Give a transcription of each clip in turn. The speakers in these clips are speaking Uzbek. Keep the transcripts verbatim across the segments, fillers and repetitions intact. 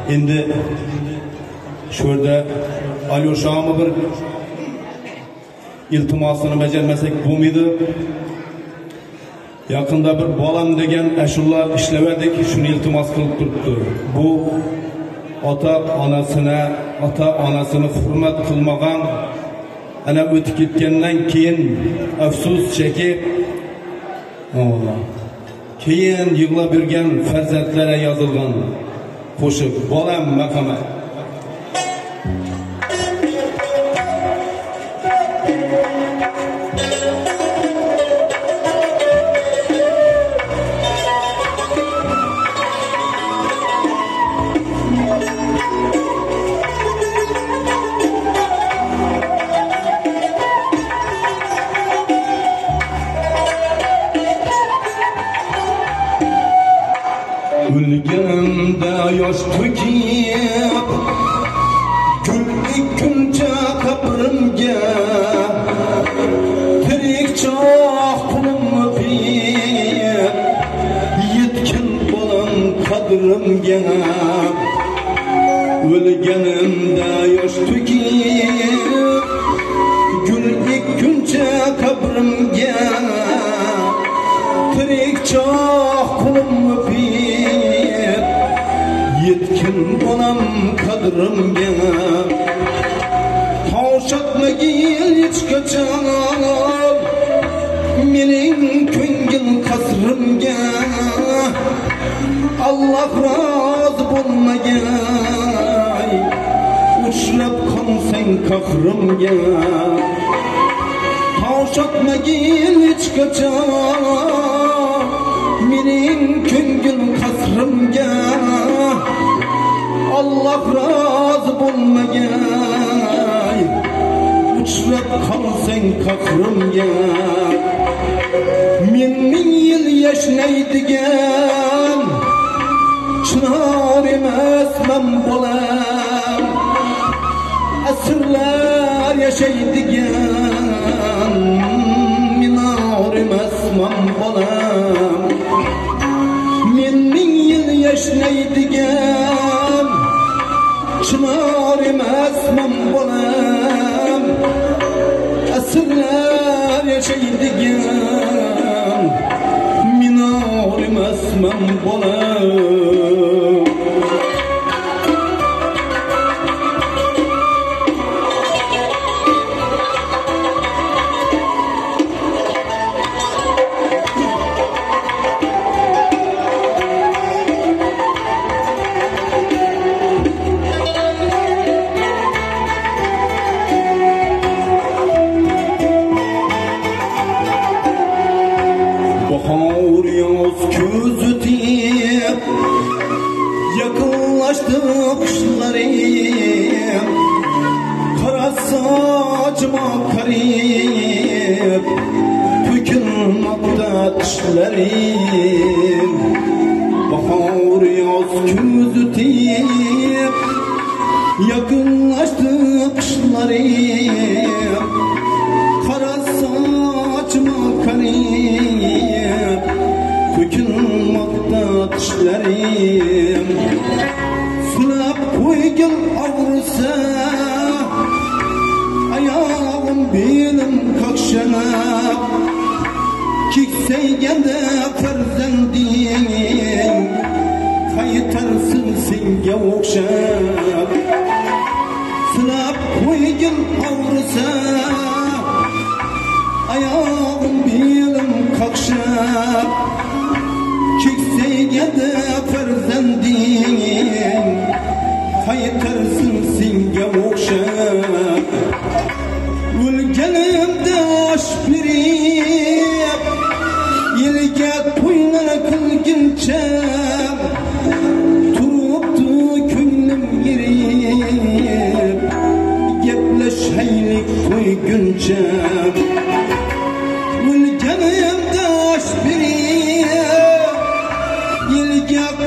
Endi şurada Alyosha'mı bir iltimasını becermesek bo'lmaydi. Yakında bir balam degan ashula ishlaverdik, shuni iltimos qilib turibdi. Bu ota onasına, ota onasını hurmat qilmagan, ana o'tib ketgandan keyin afsus chekib, Allah, keyin yig'lab yurgan farzandlarga yozilgan qo'shiq balam maqami. Ölgəndə yaş töküb Gül ikkinci qəbrimgə Tirik çaq qulum öpüb Yetkin bolan qadrimgə Ölgəndə yaş töküb Gül ikkinci qəbrimgə Tirik çaq qulum öpüb Yetkin bolam qadrimga Tavşatma gel hechqachon mening ko'ngil qasrimga Allah rozi bo'lmagan uchrab qolsang qahrimga Tavşatma gel hechqachon mening ko'ngil qasrimga Allah razı bo'lmagan uchrab qolsang qahrimga men ming yil yashnaydigan chinor emasman bolam asrlar yashaydigan minor emasman bolam men ming yil yashnaydigan Çınar emasman bolam asrlar yashaydigan minor emasman bolam Bahar yaz közü tip yakınlaştı kışlarım Kara saçıma karip tökülmekte dişlerim Bahar yaz közü tip yakınlaştı kışlarım Kara saçıma karip tökülmekte dişlerim Sınıp koygun ağrısa ayağım belim kakşanıp Kekseygende farzandim kaytarsın senga okşap Sınıp koygun ağrısa ayağım belim kakşanıp Kekseygende farzandim kaytarsın senga okşap Ölgenimde aş birip Yelge toylar kılgınca Turuptu könlüm yerip Gepleşeylik koygunca Ölgenimde aş birip Yelge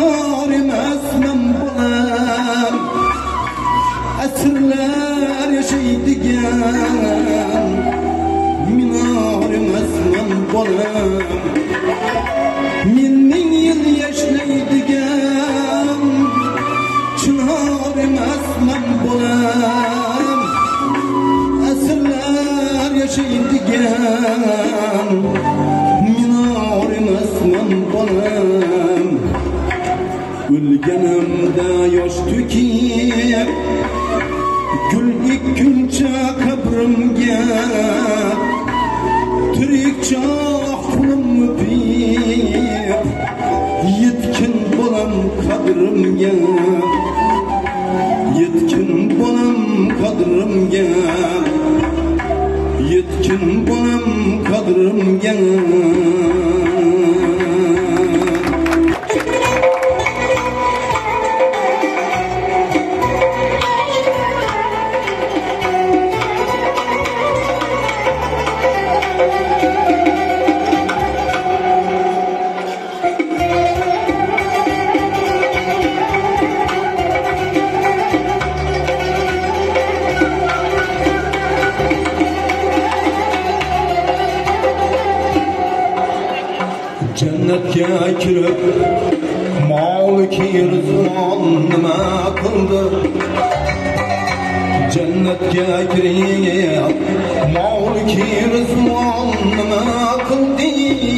emasman bolam asrlar yashaydigan minor emasman bolam men ming yil yashaydigan chinor emasman bolam asrlar yashaydigan minor emasman bolam o'lganimda yosh to'kib gul ekkuncha qabrimga tirikcha qulim o'pib yetkin bolam qadrimga yetkin bolam qadrimga yetkin bolam qadrimga Cennetga kirib Mavliki Rizvon nima qildi Cennetga kirib Mavliki Rizvon nima qildi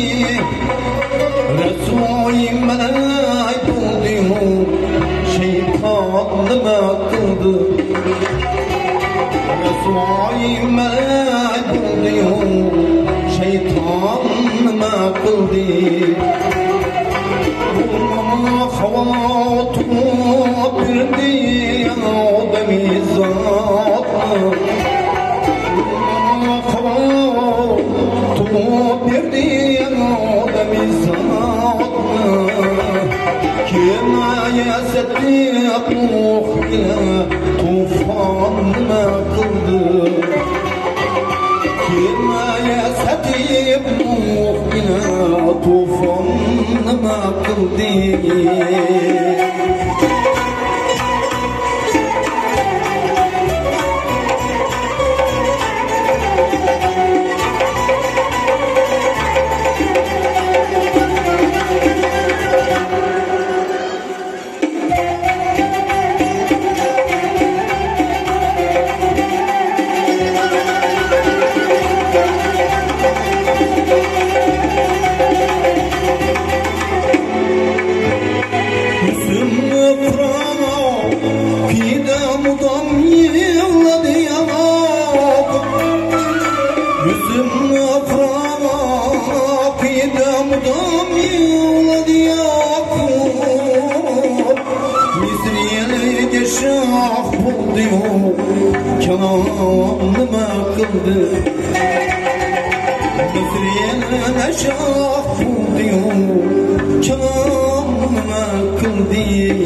Rasvoyi malak bo'ldi-yu shayton nima qildi Rasvoyi malak bo'ldi-yu shayton nima qildi Xavotir berdi odamiy zotni Xavotir berdi odamiy zotni Kemayasati quhga tufon nima qildi Kemayasati quhga tufon nima qildi nima qildi Misriyana shoh bo'ldi-yu kalom nima qildi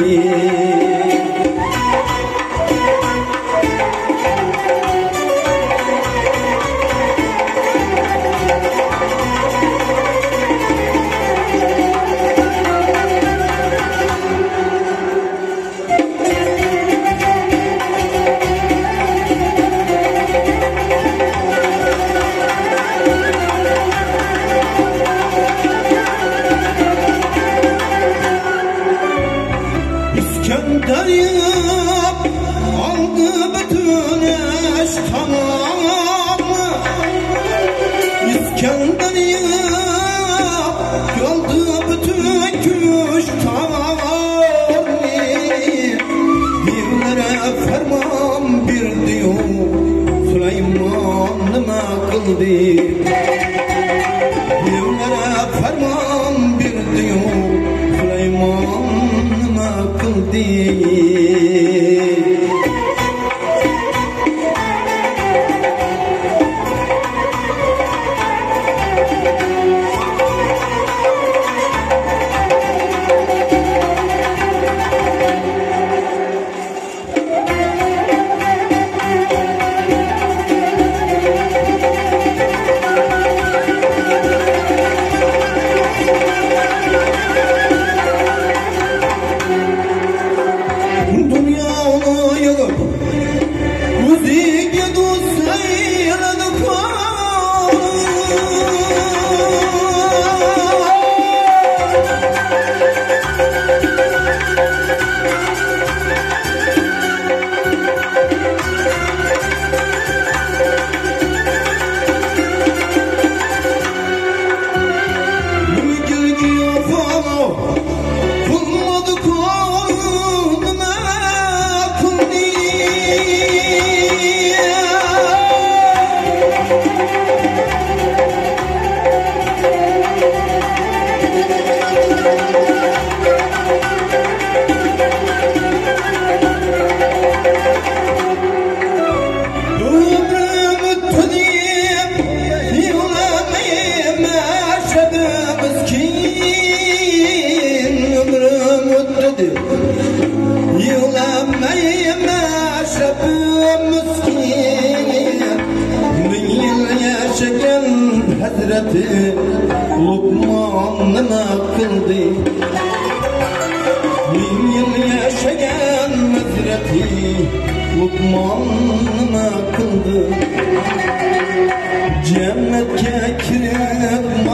Farman berdi-yu Sulaymon nima qildi Hazreti Lukman nima qildi? Ming yil yashagan Hazreti Lukman nima qildi? Cennetga kirib